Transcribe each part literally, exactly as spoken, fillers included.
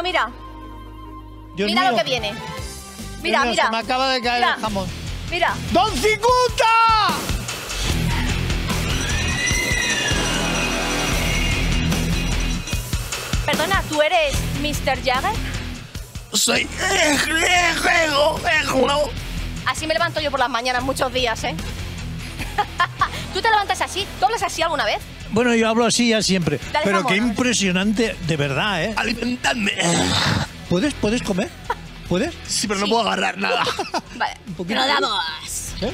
mío, mira. Dios mira mío. lo que viene. Mira, Dios mío, mira. Se me acaba de caer mira. el jamón. Mira. ¡Don Cicuta! Perdona, ¿tú eres mister Jagger? Soy... Así me levanto yo por las mañanas muchos días, ¿eh? ¿Tú te levantas así? ¿Tú hablas así alguna vez? Bueno, yo hablo así ya siempre. Dale Pero jamón, qué a ver. impresionante, de verdad, ¿eh? Alimentadme. ¿Puedes, ¿puedes comer? ¿Puedes? Sí, pero no Sí. puedo agarrar nada. Vale. Un poquito. ¡Pero damos! ¿Eh?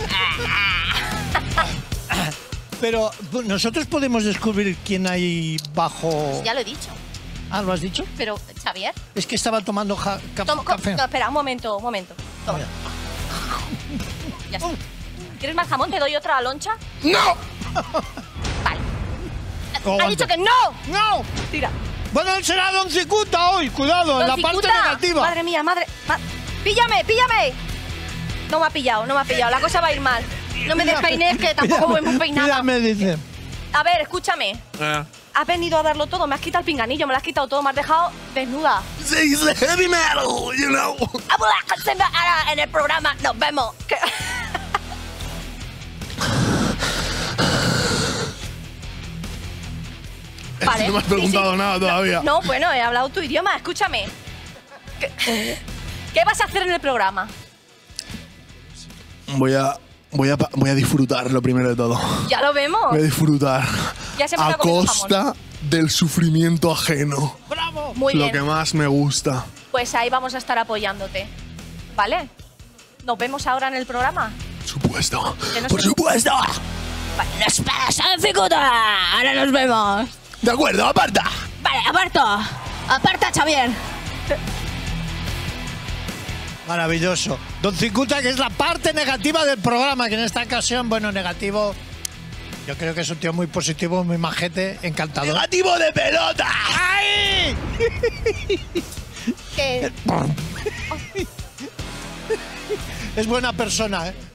Pero nosotros podemos descubrir quién hay bajo... Ya lo he dicho. Ah, ¿lo has dicho? Pero, Xavier... Es que estaba tomando ja- ca- Toma, co- café. no, espera, un momento, un momento. Toma. Mira. Ya está. ¿Quieres más jamón? ¿Te doy otra loncha? ¡No! Vale. Oh, ¡Ha dicho que no! ¡No! Tira. Bueno, él será Don Cicuta hoy. Cuidado, en Don la parte Cicuta. negativa. Madre mía, madre... ma- ¡Píllame, píllame! No me ha pillado, no me ha pillado. La cosa va a ir mal. No me despeines, que tampoco voy muy peinada. Pídame, dice. A ver, escúchame. Eh. Has venido a darlo todo, me has quitado el pinganillo, me lo has quitado todo, me has dejado desnuda. Sí, it's heavy metal, you know. Ahora en el programa nos vemos. Que- Vale. No me has preguntado Sí, sí. nada todavía. No, bueno, he hablado tu idioma, escúchame. ¿Qué, ¿Qué vas a hacer en el programa? Voy a, voy a, pa- voy a disfrutar lo primero de todo. Ya lo vemos. Voy a disfrutar Ya se me a está comiendo costa del sufrimiento ajeno. ¡Bravo! Muy Lo bien. que más me gusta. Pues ahí vamos a estar apoyándote. ¿Vale? Nos vemos ahora en el programa. Por supuesto. Que no Por se- supuesto. Vale, nos pasa, Cicuta. Ahora nos vemos. De acuerdo, aparta. Vale, aparto. Aparta, Xavier. Maravilloso. Don Cicuta, que es la parte negativa del programa, que en esta ocasión, bueno, negativo. Yo creo que es un tío muy positivo, muy majete, encantador. Negativo de pelota. ¡Ay! Que Es buena persona, ¿eh?